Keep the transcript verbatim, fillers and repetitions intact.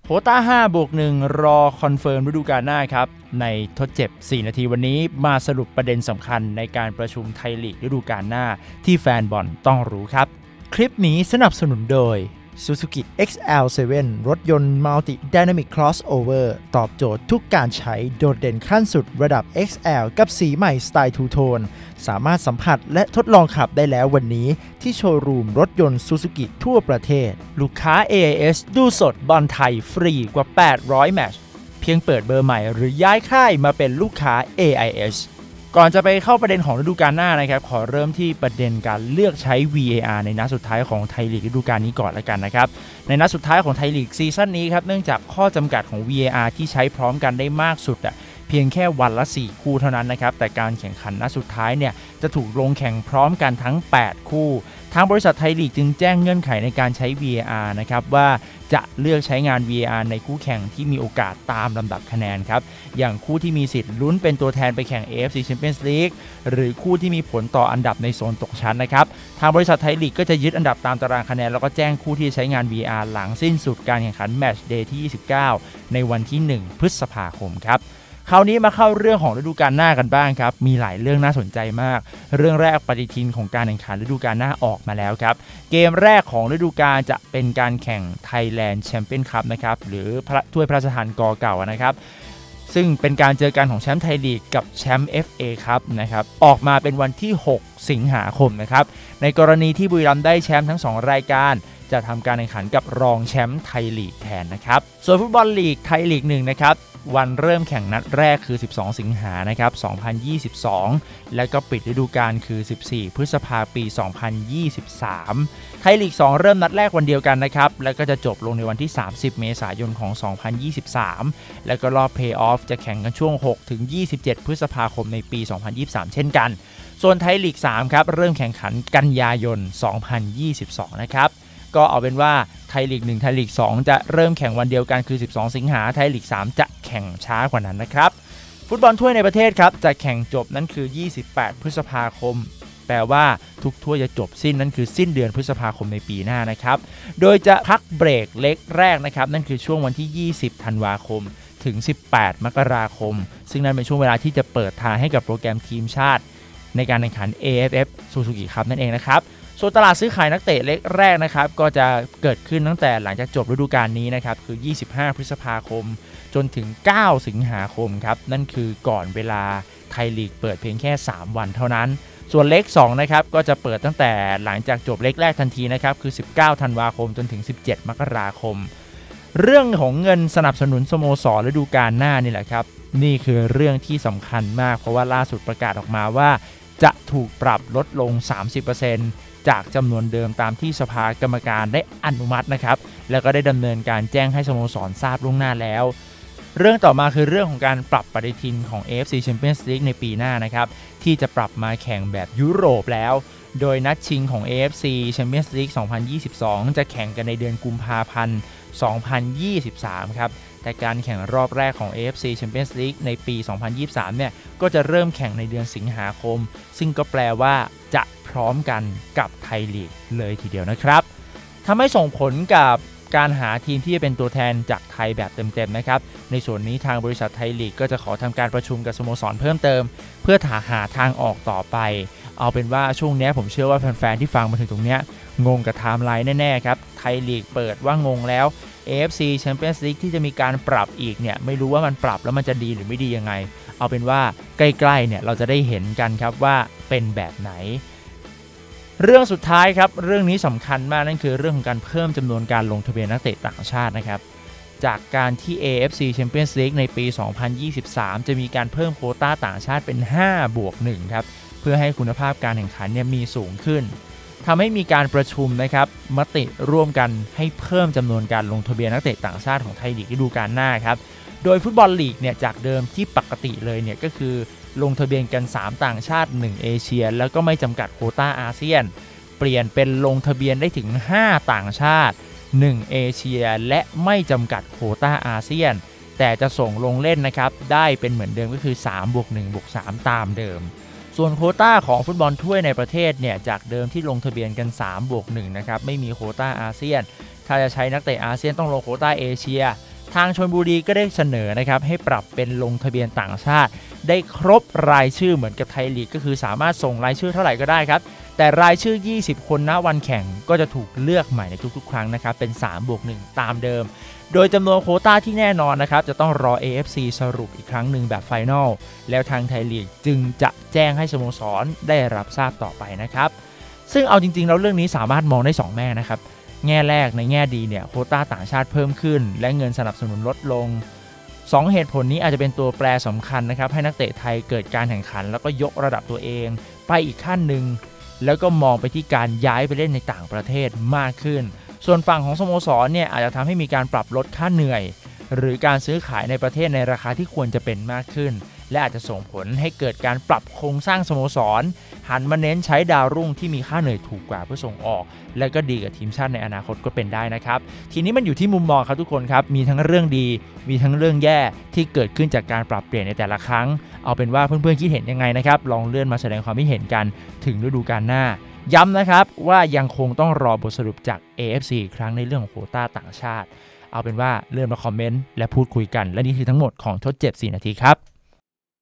โควต้าห้าบวกหนึ่งรอคอนเฟิร์มฤดูกาลหน้าครับในทดเจ็บสี่นาทีวันนี้มาสรุปประเด็นสำคัญในการประชุมไทยลีกฤดูกาลหน้าที่แฟนบอลต้องรู้ครับคลิปนี้สนับสนุนโดย Suzuki เอ็กซ์ แอล เซเว่น รถยนต์ Multi Dynamic Crossover ตอบโจทย์ทุกการใช้โดดเด่นขั้นสุดระดับ เอ็กซ์ แอล กับสีใหม่สไตล์ทูโทนสามารถสัมผัสและทดลองขับได้แล้ววันนี้ที่โชว์รูมรถยนต์ Suzuki ทั่วประเทศลูกค้า เอ ไอ เอส ดูสดบอลไทยฟรีกว่าแปดร้อยแมตช์เพียงเปิดเบอร์ใหม่หรือย้ายค่ายมาเป็นลูกค้า เอ ไอ เอสก่อนจะไปเข้าประเด็นของฤดูกาลหน้านะครับขอเริ่มที่ประเด็นการเลือกใช้ วี เอ อาร์ ในนัดสุดท้ายของไทยลีกฤดูกาลนี้ก่อนละกันนะครับในนัดสุดท้ายของไทยลีกซีซั่นนี้ครับเนื่องจากข้อจำกัดของ วี เอ อาร์ ที่ใช้พร้อมกันได้มากสุดอ่ะเพียงแค่วันละสี่คู่เท่านั้นนะครับแต่การแข่งขันนัดสุดท้ายเนี่ยจะถูกลงแข่งพร้อมกันทั้งแปดคู่ทางบริษัทไทยลีกจึงแจ้งเงื่อนไขในการใช้ วี เอ อาร์ นะครับว่าจะเลือกใช้งาน วี เอ อาร์ ในคู่แข่งที่มีโอกาสตามลำดับคะแนนครับอย่างคู่ที่มีสิทธิ์ลุ้นเป็นตัวแทนไปแข่ง เอ เอฟ ซี Champions League หรือคู่ที่มีผลต่ออันดับในโซนตกชั้นนะครับทางบริษัทไทยลีกก็จะยึดอันดับตามตารางคะแนนแล้วก็แจ้งคู่ที่ใช้งาน วี เอ อาร์ หลังสิ้นสุดการแข่งขันแมตช์เดย์ที่ยี่สิบเก้าในวันที่หนึ่งพฤษภาคมครับคราวนี้มาเข้าเรื่องของฤดูกาลหน้ากันบ้างครับมีหลายเรื่องน่าสนใจมากเรื่องแรกปฏิทินของการแข่งขันฤดูกาลหน้าออกมาแล้วครับเกมแรกของฤดูกาลจะเป็นการแข่ง Thailand Champions Cup นะครับหรือถ้วยพระราชทานกอเก่านะครับซึ่งเป็นการเจอกันของแชมป์ไทยลีกกับแชมป์ เอฟ เอ ครับนะครับออกมาเป็นวันที่หกสิงหาคมนะครับในกรณีที่บุรีรัมย์ได้แชมป์ทั้งสองรายการจะทำการแข่งขันกับรองแชมป์ไทยลีกแทนนะครับส่วนฟุตบอลลีกไทยลีกหนึ่งนะครับวันเริ่มแข่งนัดแรกคือสิบสองสิงหานะครับสองพันยี่สิบสองและก็ปิดฤดูกาลคือสิบสี่พฤษภาคมปีสองพันยี่สิบสามไทยลีกสองเริ่มนัดแรกวันเดียวกันนะครับแล้วก็จะจบลงในวันที่สามสิบเมษายนของสองพันยี่สิบสามแล้วก็รอบเพลย์ออฟจะแข่งกันช่วงหกถึงยี่สิบเจ็ดพฤษภาคมในปีสองพันยี่สิบสามเช่นกันส่วนไทยลีกสามครับเริ่มแข่งขันกันยายนสองพันยี่สิบสองนะครับก็เอาเป็นว่าไทยลีกหนึ่งไทยลีกสองจะเริ่มแข่งวันเดียวกันคือสิบสองสิงหาไทยลีกสามจะแข่งช้ากว่านั้นนะครับฟุตบอลถ้วยในประเทศครับจะแข่งจบนั้นคือยี่สิบแปดพฤษภาคมแปลว่าทุกถ้วยจะจบสิ้นนั้นคือสิ้นเดือนพฤษภาคมในปีหน้านะครับโดยจะพักเบรกเล็กแรกนะครับนั่นคือช่วงวันที่ยี่สิบธันวาคมถึงสิบแปดมกราคมซึ่งนั่นเป็นช่วงเวลาที่จะเปิดทางให้กับโปรแกรมทีมชาติในการแข่งขัน เอ เอฟ เอฟ Suzuki Cup นั่นเองนะครับส่วนตลาดซื้อขายนักเตะเล็กแรกนะครับก็จะเกิดขึ้นตั้งแต่หลังจากจบฤดูกาลนี้นะครับคือยี่สิบห้าพฤษภาคมจนถึงเก้าสิงหาคมครับนั่นคือก่อนเวลาไทยลีกเปิดเพียงแค่สามวันเท่านั้นส่วนเล็กสองนะครับก็จะเปิดตั้งแต่หลังจากจบเล็กแรกทันทีนะครับคือสิบเก้าธันวาคมจนถึงสิบเจ็ดมกราคมเรื่องของเงินสนับสนุนสโมสรฤดูกาลหน้านี่แหละครับนี่คือเรื่องที่สำคัญมากเพราะว่าล่าสุดประกาศออกมาว่าจะถูกปรับลดลง สามสิบเปอร์เซ็นต์จากจำนวนเดิมตามที่สภากรรมการได้อนุมัตินะครับแล้วก็ได้ดำเนินการแจ้งให้สโมสรทราบล่วงหน้าแล้วเรื่องต่อมาคือเรื่องของการปรับปฏิทินของ เอ เอฟ ซี Champions League ในปีหน้านะครับที่จะปรับมาแข่งแบบยุโรปแล้วโดยนัดชิงของ เอ เอฟ ซี Champions League สองพันยี่สิบสองจะแข่งกันในเดือนกุมภาพันธ์สองพันยี่สิบสามครับแต่การแข่งรอบแรกของ เอ เอฟ ซี Champions League ในปีสองพันยี่สิบสามเนี่ยก็จะเริ่มแข่งในเดือนสิงหาคมซึ่งก็แปลว่าจะพร้อมกันกับไทยลีกเลยทีเดียวนะครับทำให้ส่งผลกับการหาทีมที่จะเป็นตัวแทนจากไทยแบบเต็มๆนะครับในส่วนนี้ทางบริษัทไทยลีกก็จะขอทำการประชุมกับสโมสรเพิ่มเติมเพื่อหาหาทางออกต่อไปเอาเป็นว่าช่วงนี้ผมเชื่อว่าแฟนๆที่ฟังมาถึงตรงนี้งงกับไทม์ไลน์แน่ๆครับไทยลีกเปิดว่างงแล้ว เอ เอฟ ซี Champions League ที่จะมีการปรับอีกเนี่ยไม่รู้ว่ามันปรับแล้วมันจะดีหรือไม่ดียังไงเอาเป็นว่าใกล้ๆเนี่ยเราจะได้เห็นกันครับว่าเป็นแบบไหนเรื่องสุดท้ายครับเรื่องนี้สำคัญมากนั่นคือเรื่องของการเพิ่มจำนวนการลงทะเบียนนักเตะต่างชาตินะครับจากการที่ เอ เอฟ ซี Champions League ในปีสองพันยี่สิบสามจะมีการเพิ่มโควต้าต่างชาติเป็นห้าบวกหนึ่งครับเพื่อให้คุณภาพการแข่งขันเนี่ยมีสูงขึ้นทำให้มีการประชุมนะครับมติร่วมกันให้เพิ่มจำนวนการลงทะเบียนนักเตะต่างชาติของไทยลีกฤดูกาลหน้าครับโดยฟุตบอลลีกเนี่ยจากเดิมที่ปกติเลยเนี่ยก็คือลงทะเบียนกันสามต่างชาติหนึ่งเอเชียแล้วก็ไม่จำกัดโควต้าอาเซียนเปลี่ยนเป็นลงทะเบียนได้ถึงห้าต่างชาติหนึ่งเอเชียและไม่จำกัดโควต้าอาเซียนแต่จะส่งลงเล่นนะครับได้เป็นเหมือนเดิมก็คือสามบวกหนึ่งบวกสามตามเดิมส่วนโควต้าของฟุตบอลถ้วยในประเทศเนี่ยจากเดิมที่ลงทะเบียนกันสามบวกหนึ่งนะครับไม่มีโควต้าอาเซียนถ้าจะใช้นักเตะอาเซียนต้องลงโควต้าเอเชียางชลบุรีก็ได้เสนอนะครับให้ปรับเป็นลงทะเบียนต่างชาติได้ครบรายชื่อเหมือนกับไทยลีกก็คือสามารถส่งรายชื่อเท่าไหร่ก็ได้ครับแต่รายชื่อยี่สิบคนณวันแข่งก็จะถูกเลือกใหม่ในทุกๆครั้งนะครับเป็นสามบวกหนึ่งตามเดิมโดยจำนวนโควต้าที่แน่นอนนะครับจะต้องรอ เอ เอฟ ซี สรุปอีกครั้งหนึ่งแบบไฟนอลแล้วทางไทยลีกจึงจะแจ้งให้สโมสรได้รับทราบต่อไปนะครับซึ่งเอาจริงๆแล้วเรื่องนี้สามารถมองได้สองแง่นะครับแง่แรกในแง่ดีเนี่ยโควต้าต่างชาติเพิ่มขึ้นและเงินสนับสนุนลดลงสองเหตุผลนี้อาจจะเป็นตัวแปรสำคัญนะครับให้นักเตะไทยเกิดการแข่งขันแล้วก็ยกระดับตัวเองไปอีกขั้นหนึ่งแล้วก็มองไปที่การย้ายไปเล่นในต่างประเทศมากขึ้นส่วนฝั่งของสโมสรเนี่ยอาจจะทำให้มีการปรับลดค่าเหนื่อยหรือการซื้อขายในประเทศในราคาที่ควรจะเป็นมากขึ้นและอาจจะส่งผลให้เกิดการปรับโครงสร้างสโมสรหันมาเน้นใช้ดาวรุ่งที่มีค่าเหนื่อยถูกกว่าเพื่อส่งออกและก็ดีกับทีมชาติในอนาคตก็เป็นได้นะครับทีนี้มันอยู่ที่มุมมองครับทุกคนครับมีทั้งเรื่องดีมีทั้งเรื่องแย่ที่เกิดขึ้นจากการปรับเปลี่ยนในแต่ละครั้งเอาเป็นว่าเพื่อนๆคิดเห็นยังไงนะครับลองเลื่อนมาแสดงความคิดเห็นกันถึงฤดูกาลหน้าย้ำนะครับว่ายังคงต้องรอบทสรุปจาก เอ เอฟ ซี อีกครั้งในเรื่องของโควต้าต่างชาติเอาเป็นว่าเลื่อนมาคอมเมนต์และพูดคุยกันและนี่คือทั้งหมดของทดเจ็บสี่นาทีครับ